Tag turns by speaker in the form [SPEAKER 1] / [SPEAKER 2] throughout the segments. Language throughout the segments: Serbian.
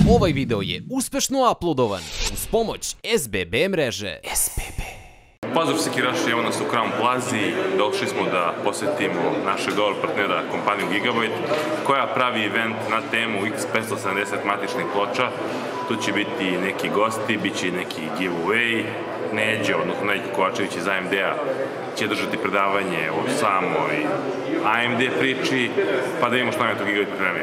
[SPEAKER 1] Ovaj video je uspešno uploadovan uz pomoć SBB mreže. SBB.
[SPEAKER 2] Pozdrav sekiraši, evo nas u Crown Plazi. Došli smo da posjetimo našeg dobar partnera, kompaniju Gigabyte, koja pravi event na temu X570 matičnih ploča. Tu će biti neki gosti, bit će neki giveaway. Neđe, odnosno Neđo Kovačević iz AMD-a će držati predavanje o samoj AMD priči, pa da vidimo što nam je to Gigabyte pripremio.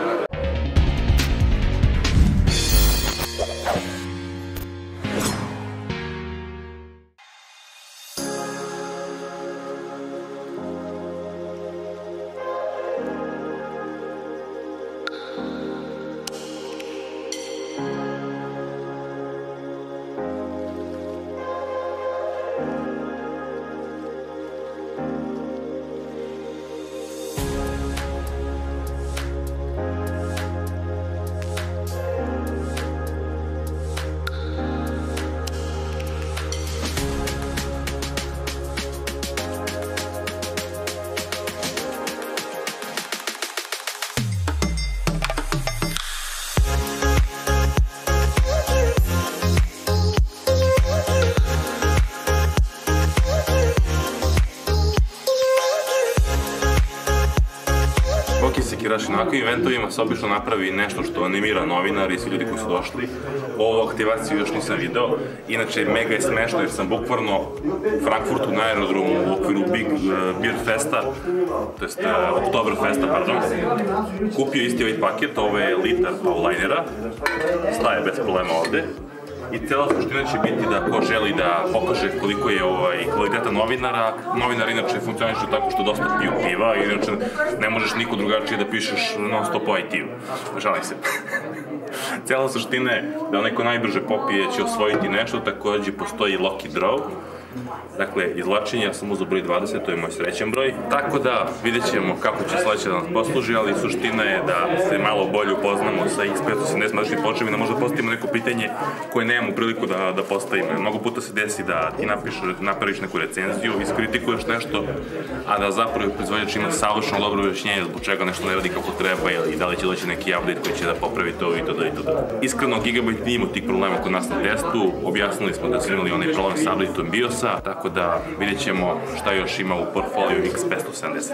[SPEAKER 2] Sekiraši, na ovakvim eventovima se obično napravi nešto što animira novinari i svi ljudi koji su došli. Ovu aktivaciju još nisam video, inače mega je smešno jer sam bukvalno u Frankfurtu na aerodromu u okviru Big Beer Festa, to jest Oktoberfesta, pardon, kupio isti ovaj paket, ovo je litar Paulinera, staje bez problema ovde. I cela suština će biti da ko želi da pokaže koliko je kvaliteta novinara. Novinar inače funkcioniše tako što dosta piju piva i inače ne možeš niko drugačije da pišeš non stop o IT-u. Žalim se. Cela suština je da onaj ko najbrže popije će osvojiti nešto, takođe postoji lucky draw. Dakle, izvlačenje, ja sam uzao broj 20, to je moj srećan broj. Tako da, vidjet ćemo kako će sledeće da nas posluži, ali suština je da se malo bolje upoznamo sa X570 matičnim pločama i da možda postavimo neko pitanje koje nemamo priliku da postavimo. Mnogo puta se desi da ti napraviš neku recenziju, iskritikuješ nešto, a da zapravo proizvođač ima savršeno dobro objašnjenje zbog čega nešto ne radi kako treba ili da li će doći neki update koji će da popravi to i to da i to da. Iskreno, Gigabyte nije imao tih problema kod nas na testu, objasnili smo da su imali onaj problem sa updateom BIOS-a, tako da vidjet ćemo šta još ima u portfoliju X570.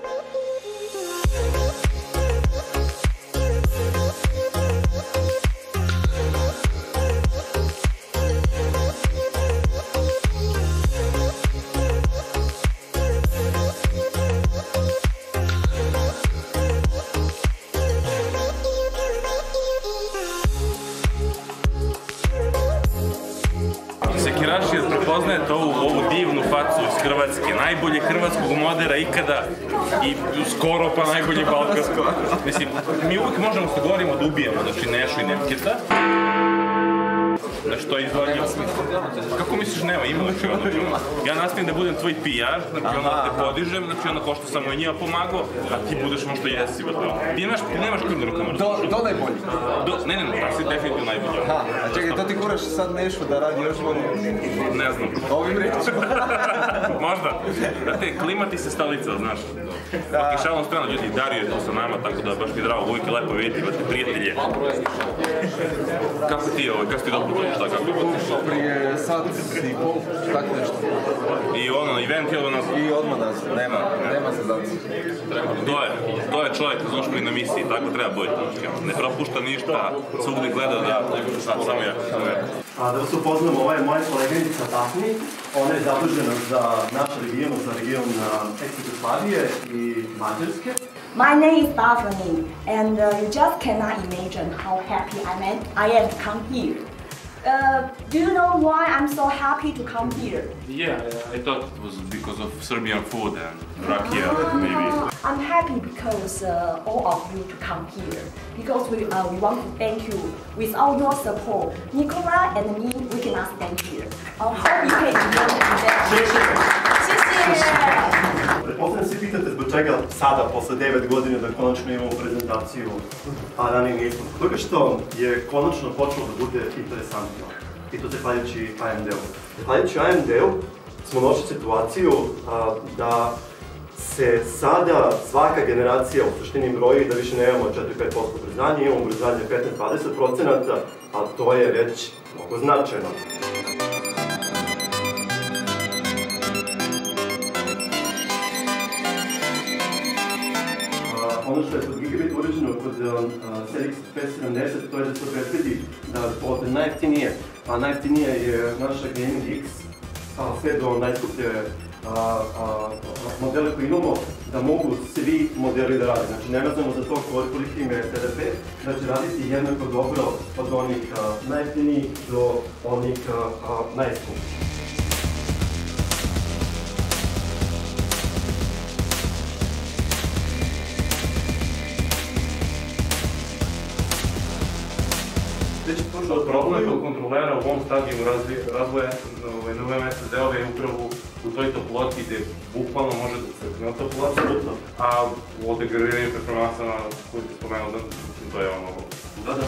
[SPEAKER 2] Sekiraši, prepoznajete ovu divnu facu iz Hrvatske, najbolje hrvatskog modera ikada i skoro pa najbolje balkanskog. Mislim, mi uvijek možemo se govorimo da ubijemo, znači Nešu i Nemketa. Znači, to je izgledanje. Kako misliš nema? Ima uopće ono. Ja nastavim da budem tvoj PR, znači ono te podižem, znači ono ko što sam i njima pomagao, a ti budeš možda jesi. Ti nemaš krv na rukama.
[SPEAKER 3] Do najbolji?
[SPEAKER 2] Ne, tako si definitivno najbolji.
[SPEAKER 3] A čekaj, to ti kuraš sad Nešu da radi još bolje?
[SPEAKER 2] Ne znam.
[SPEAKER 3] Ovim rečima?
[SPEAKER 2] Možda. Znate, klimati se stolica, znaš. Ok, šalom strano, ljudi, Dario je tu sa nama, tako da baš mi je drago, uvijek je lepo vidjeti, imate prijatelje. Kako ti dobro dođeš, tako kako?
[SPEAKER 3] Prije sat i pol, tako nešto.
[SPEAKER 2] I ono, na event je odmah nas?
[SPEAKER 3] I odmah nas, nema se zaci.
[SPEAKER 2] To je čovjek, znaš mi na misiji, tako treba biti. Ne propušta ništa, svugdje gleda da, samo ja.
[SPEAKER 4] Da vas upoznam, ova je moja koleginica Dafni, ona je zadužena za naš region, za region ex-Jugoslavije i Mađarske.
[SPEAKER 5] My name is Daphne, and you just cannot imagine how happy I am to come here. Do you know why I'm so happy to come here?
[SPEAKER 2] Yeah, I thought it was because of Serbian food and rakia, maybe.
[SPEAKER 5] I'm happy because all of you to come here, because we want to thank you. Without your support, Nicola and me, we cannot stand here. I hope you can enjoy the event.
[SPEAKER 4] Pretpostavljam se pitate zbog čega sada, posle 9 godina, da konačno imamo prezentaciju, a ranije nismo. Toga što je konačno počelo da bude interesantno. I to zahvaljujući AMD-u. Zahvaljujući AMD-u smo došli situaciju da se sada svaka generacija u suštini broji da više nemamo 4-5% ubrzanja, imamo ubrzanje 15-20%, a to je već mnogo značajno. Ono što je kod gigabit uređeno kod CLX 570, to je da se obezbedi da od najjeftinije, a najjeftinije je naša Gaming X, sve do najskuplje modele koje imamo, da mogu svi modeli da rade. Znači, ne vezamo za to koliki im je TDP, da će raditi jednako dobro od onih najjeftinijih do onih najskupljih.
[SPEAKER 2] Problem kod kontrolera u ovom stadiju razvoja novem SSD-ove je upravo u toj toploti gde bukvalno može da se na toploti, a u odegraviranju performansama koji ste spomenuli, to je ono udada.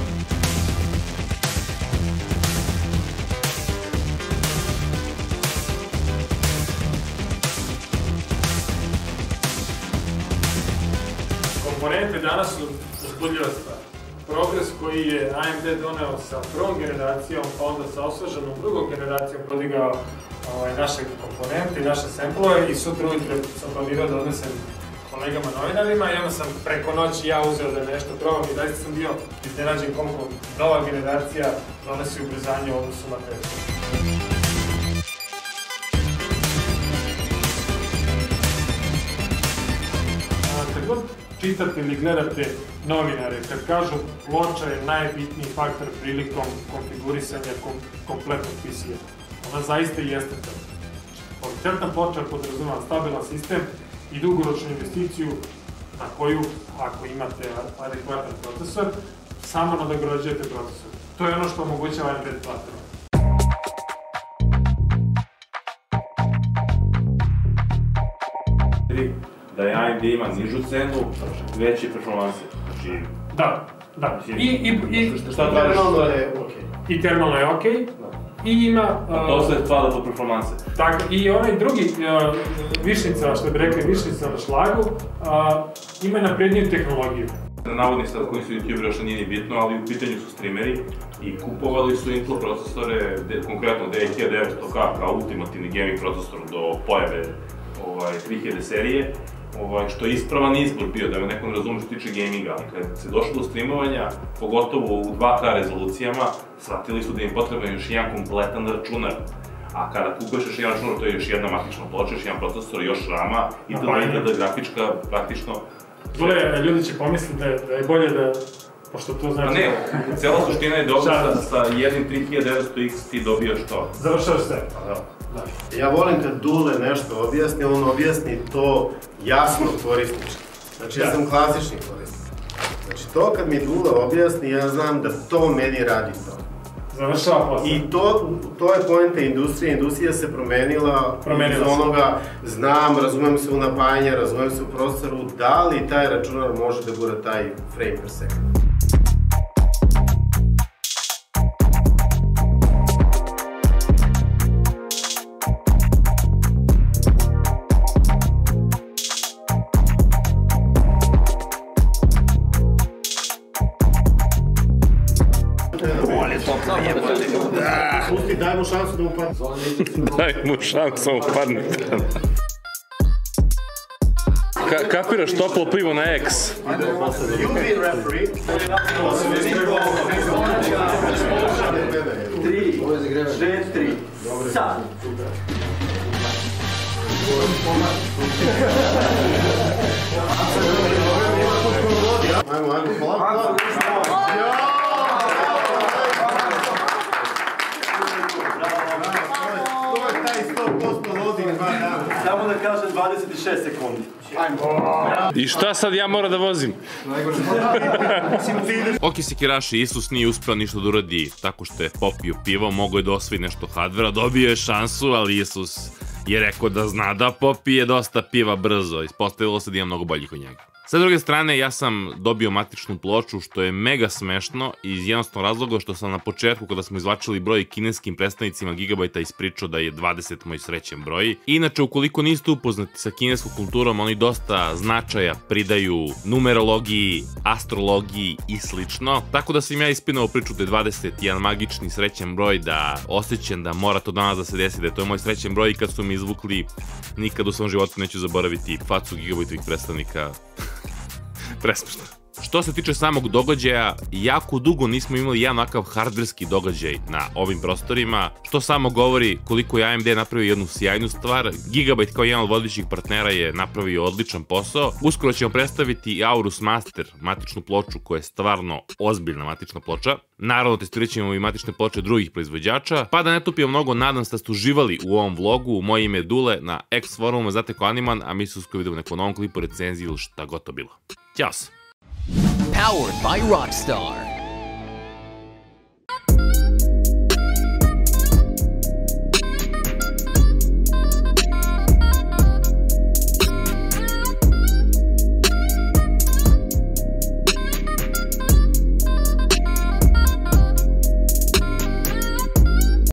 [SPEAKER 6] Komponente danas su uzbudljiva stvar. Progres koji je AMD doneo sa prvom generacijom, pa onda sa osveženom drugom generacijom prodigao naše komponente i naše samplove i sutra ujutro sam planirao da odnesem kolegama novinarima i onda sam preko noći ja uzeo da nešto probam i zaista sam bio iznenađen koliko nova generacija donosi ubrzanje u odnosu na prethodnu. Kad god čitate ili gledate novinare, kad kažu ploča je najbitniji faktor prilikom konfigurisanja kompletnog PC-a. Ona zaista i jeste to. Kvalitetna ploča podrazumeva stabilan sistem i dugoročnu investiciju na koju, ako imate adekvatan procesor, samo nadograđujete procesor. To je ono što omogućava AMD platforma.
[SPEAKER 2] Da je AMD ima nižu cenu, veće performanse. Znači...
[SPEAKER 6] Da.
[SPEAKER 2] Šta tražiš?
[SPEAKER 6] I termalno je okej. I ima...
[SPEAKER 2] A to se stvara do performanse.
[SPEAKER 6] Tako, i onaj drugi višnica, što bi rekli višnica na šlagu, ima napredniju tehnologiju.
[SPEAKER 2] Navodni sad koji su youtuberi, još nije ni bitno, ali u pitanju su streameri i kupovali su Intel procesore, konkretno D1900K kao ultimativni gaming procesor do pojave 3000 serije, što je ispravan izbor bio, da me neko ne razume što tiče gaminga, ali kad se došlo do streamovanja, pogotovo u 2K rezolucijama, shvatili su da im potreban još jedan kompletan računar. A kada kupuješ još jedan računar, to je još jedna matična ploča, još jedan procesor, još rama i da grafička praktično...
[SPEAKER 6] Ljudi će pomisliti da je bolje da, pošto to znači...
[SPEAKER 2] Ne, cijela suština je dobra sa jednim 3900X ti dobijaš to.
[SPEAKER 6] Završaš sve.
[SPEAKER 7] Ja volim kad Dule nešto objasni, on objasni to jasno korisnički. Znači, ja sam klasični korisnik. Znači, to kad mi Dule objasni, ja znam da to meni radi to.
[SPEAKER 6] Završava posao.
[SPEAKER 7] I to je poenta industrije. Industrija se promenila iz onoga, znam, razumem se u napajanje, razumem se u procesoru, da li taj računar može da gura taj frame per second. Pusti, daj mu šansu da mu padne.
[SPEAKER 2] Daj mu šansu da mu padne. Kapiraš toplo pivo na X?
[SPEAKER 7] You be referee.
[SPEAKER 4] 3, 4, sad.
[SPEAKER 7] Ajmo, hvala.
[SPEAKER 4] Samo da kažem 26 sekundi.
[SPEAKER 2] I šta sad ja moram da vozim? Oki Sekiraši, Isus nije uspeo ništa da uradi tako što je popio pivo, mogo je da osvoji nešto hardvera, dobio je šansu, ali Isus je rekao da zna da popije dosta piva brzo. Ispostavilo se da ima mnogo boljih od njega. Sa druge strane, ja sam dobio matičnu ploču, što je mega smešno iz jednostavnog razloga što sam na početku, kada smo izvlačili broj kineskim predstavnicima Gigabajta, ispričao da je 20 moj srećen broj. Inače, ukoliko niste upoznati sa kineskom kulturom, oni dosta značaja pridaju numerologiji, astrologiji i slično. Tako da sam ja ispinao priču da je 20 jedan magični srećan broj, da osjećam da mora to danas da se desi, da je to moj srećan broj, i kad su mi izvukli, nikad u svom životu neću zaboraviti facu Gigabajtovih predstavnika. Presmešno. Što se tiče samog događaja, jako dugo nismo imali jedan ovakav hardverski događaj na ovim prostorima, što samo govori koliko je AMD napravio jednu sjajnu stvar. Gigabyte kao jedan od vodećih partnera je napravio odličan posao. Uskoro ćemo predstaviti i Aorus Master, matičnu ploču koja je stvarno ozbiljna matična ploča. Naravno, testirat ćemo i matične ploče drugih proizvođaća, pa da ne tupio mnogo, nadam se da ste uživali u ovom vlogu. Moje ime je Dule, na X forumu znate ko Animan, a mi se uskoro vidimo u nekom novom klipu, recenziji ili šta god to bilo. Ćao se!
[SPEAKER 1] Powered by Rockstar.